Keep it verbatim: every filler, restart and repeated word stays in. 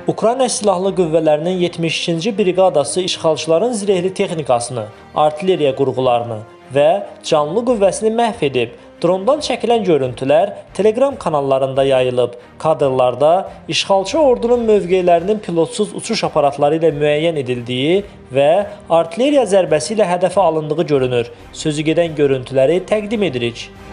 Ukrayna Silahlı Qüvvələrinin yetmiş ikinci briqadası işğalçıların zirehli texnikasını, artilleriya qurğularını və canlı qüvvəsini məhv edib. Drondan çəkilən görüntülər Telegram kanallarında yayılıb. Kadrlarda işğalçı ordunun mövqelərinin pilotsuz uçuş aparatları ilə müəyyən edildiyi və artilleriya zərbəsi ilə hədəfə alındığı görünür. Sözü gedən görüntüləri təqdim edirik.